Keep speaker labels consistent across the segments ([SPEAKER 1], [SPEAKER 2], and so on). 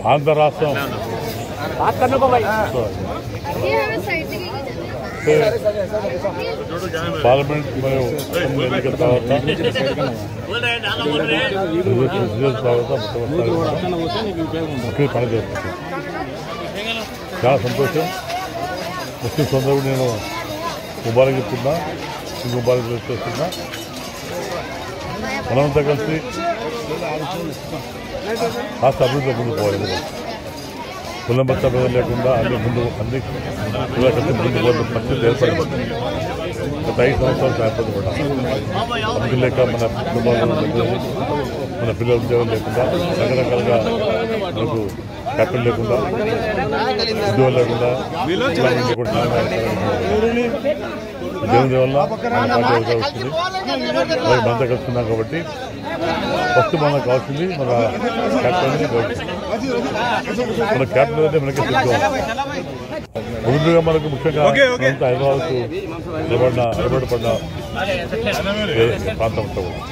[SPEAKER 1] ఆంధ్ర రాష్ట్రం పార్లమెంట్ మరియు ఎన్నికల తర్వాత ముఖ్య పని చేస్తుంది. చాలా సంతోషం. ముస్లిం సోదరుడు నేను ముబారక్ చెప్తున్నా, ముబారక్ చేస్తున్నా. మనమంతా కలిసి కాస్త అభివృద్ధి ముందు పోవాలి. కులంబత్త భేదం లేకుండా అన్ని కుల కలిసి ముందు పోవాల్సిన పరిస్థితి ఏర్పడింది. గత 5 సంవత్సరాలు ఏర్పడి కూడా అందుకు లేక మన కుటుంబాలు మన పిల్లల ఉద్యోగం లేకుండా రకరకాలుగా మనకు క్యాపిటల్ లేకుండా ఉద్యోగం లేకుండా దేవుని వల్ల మన పార్టీ వస్తుంది. అలాగే మనతో కలుస్తున్నాం కాబట్టి ఫస్ట్ మనకు కావాల్సింది మన క్యాపిటల్. మన క్యాపిటల్ అంటే మనకి ముందుగా మనకు ముఖ్యంగా హైదరాబాద్కు నిలబడిన ప్రాంతం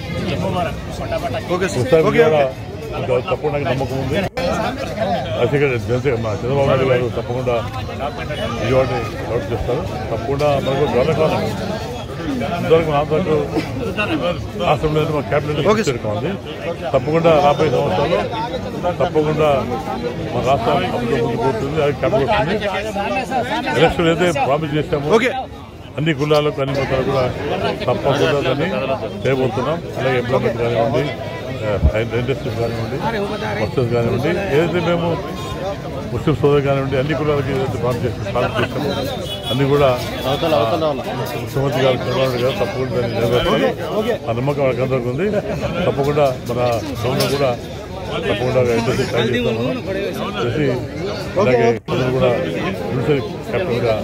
[SPEAKER 1] తప్పకుండా నమ్మకం ఉంది. చంద్రబాబు నాయుడు గారు తప్పకుండా విజయవాడని డెవలప్ చేస్తారు. తప్పకుండా మనకు గవర్నర్ ఇంతవరకు నాతో రాష్ట్రంలో మా క్యాబినెట్ ఉంది. తప్పకుండా రాబోయే సంవత్సరాలు తప్పకుండా మన రాష్ట్రం అభివృద్ధి ముందుకు పోతుంది. అది క్యాబినెట్ వస్తుంది. ఎలక్షన్ అయితే ప్రామిస్ చేస్తాము. అన్ని కులాలకు అన్ని మతాలకు కూడా తప్పకుండా దాన్ని చేయబోతున్నాం. అలాగే ఎంప్లాయ్మెంట్ కానివ్వండి, ఇండస్ట్రీస్ కానివ్వండి, వర్కర్స్ కానివ్వండి, ఏదైతే మేము ముస్లిం సోదరు కానివ్వండి అన్ని కులాలకి ఏదైతే ప్రామిస్ చేస్తామో అన్ని కూడా ముఖ్యమంత్రి గారు చంద్రబాబు గారు తప్పకుండా దాన్ని నెరవేర్చాలి. ఆ నమ్మకం వాళ్ళకందరికీ ఉంది. తప్పకుండా మన గవర్నర్ కూడా తప్పకుండా ఇండస్ట్రీ ట్రై చేస్తాము చేసి అలాగే ప్రజలు కూడా జ్యుడిషియరీ క్యాపిటల్గా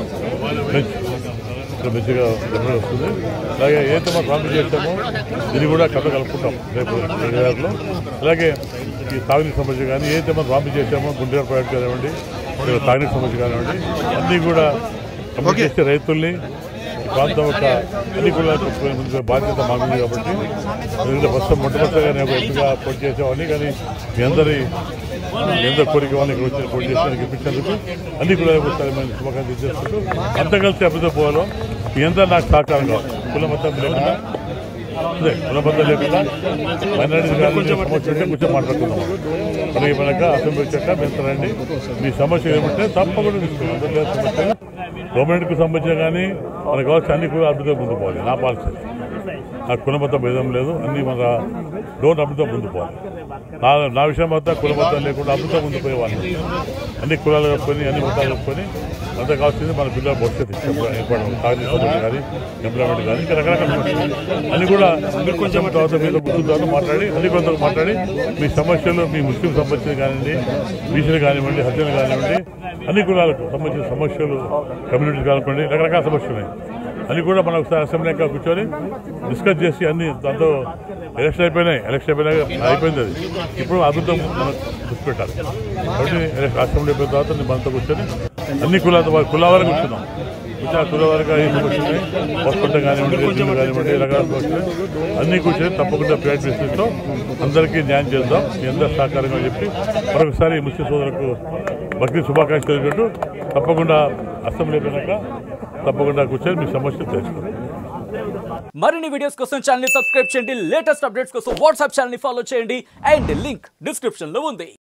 [SPEAKER 1] మంచిగా డెవలప్ వస్తుంది. అలాగే ఏదైతే మనం ప్రామిస్ చేస్తామో ఇది కూడా కథ కలుపుకుంటాం రేపు 2026లో. అలాగే ఈ తాగునీటి సమస్య కానీ ఏదైతే మనం ప్రామిస్ చేస్తామో గుండె ప్రాజెక్ట్ కానివ్వండి, తాగునీటి సమస్య కానివ్వండి అన్నీ కూడా కంప్లీట్ చేస్తే రైతుల్ని ప్రాంతం యొక్క అన్ని కులాలకు బాధ్యత మాకుంది. కాబట్టి ఫస్ట్ మొట్టమొదటిగా నేను ఎత్తుగా పోటీ చేసేవాడిని. కానీ మీ అందరి కోరిక వాళ్ళని ఇక్కడ వచ్చి పోటీ చేసి గెలిపించేందుకు అన్ని కులాలకు వస్తారని శుభాకాంక్షలు చేసుకుంటూ అంతా కలిసి అభివృద్ధి పోవాలో మీ అందరూ నాకు సహకారం కావాలి. కులమతం లేకుండా కులబద్ధం లేకుండా మైనారిటీ గారిని సమస్య ఉంటే కొంచెం మాట్లాడుతున్నాము. అలాగే మనక అసెంబ్లీ వచ్చాక రండి, మీ సమస్య ఏమంటే తప్పకుండా తీసుకున్నాం. అందరూ సమస్య గవర్నమెంట్కు సంబంధించిన కానీ మనకు కావాల్సిన అన్ని కూడా అభివృద్ధి ముందు పోవాలి. నా పాలసీ నాకు కులమత భేదం లేదు. అన్ని మన డోన్ అభివృద్ధి ముందు పోవాలి. నా విషయం అంతా కులమతం లేకుండా అభివృద్ధి ముందు పోయేవాళ్ళు. అన్ని కులాలు కప్పుకొని అన్ని మతాలు కప్పుకొని అంతా కావాల్సింది మన పిల్లల భవిష్యత్తు ఏర్పడడం. తాగునీటి కానీ ఎంప్లాయ్మెంట్ కానీ ఇంకా రకరకాల అన్ని కూడా కొంచెం తర్వాత మీద గుర్తుతో మాట్లాడి అన్ని కొంత మాట్లాడి మీ సమస్యలు మీ ముస్లిం సమస్యలు కానివ్వండి, బీసీలు కానివ్వండి, హత్యలు కానివ్వండి అన్ని కులాలకు సంబంధించిన సమస్యలు కమ్యూనిటీ కానివ్వండి రకరకాల సమస్యలు ఉన్నాయి. అన్ని కూడా మనం ఒకసారి అసెంబ్లీగా కూర్చొని డిస్కస్ చేసి అన్ని దాంతో ఎలక్షన్ అయిపోయింది. అది ఇప్పుడు అభివృద్ధి మనం దృష్టి పెట్టాలి. కాబట్టి అసెంబ్లీ అయిపోయిన తర్వాత మనతో కూర్చొని అన్ని కుల వరకు కూర్చున్నాం. కుల వరకు ఏ సమస్యలు ఉన్నాయి, హాస్పిటల్ కానివ్వండి, రైతులు కానివ్వండి రకరకాల సమస్యలు అన్ని కూర్చొని తప్పకుండా ప్రైవేట్ బిజినెస్తో అందరికీ న్యాయం చేద్దాం. మీ అందరూ సహకారంగా చెప్పి మరొకసారి ముస్లిం సోదరులకు బక్రీద్ శుభాకాంక్షలు తెలియజేట్టు తప్పకుండా అసెంబ్లీ అయిపోయినాక తప్పకుండా కూర్చొని మీ సమస్యలు తెలుసుకోండి.
[SPEAKER 2] మరిన్ని వీడియోస్ కోసం ఛానల్ ని సబ్స్క్రైబ్ చేయండి. లేటెస్ట్ అప్డేట్స్ కోసం వాట్సాప్ ఛానల్ ని ఫాలో చేయండి. అండ్ లింక్ డిస్క్రిప్షన్ లో ఉంది.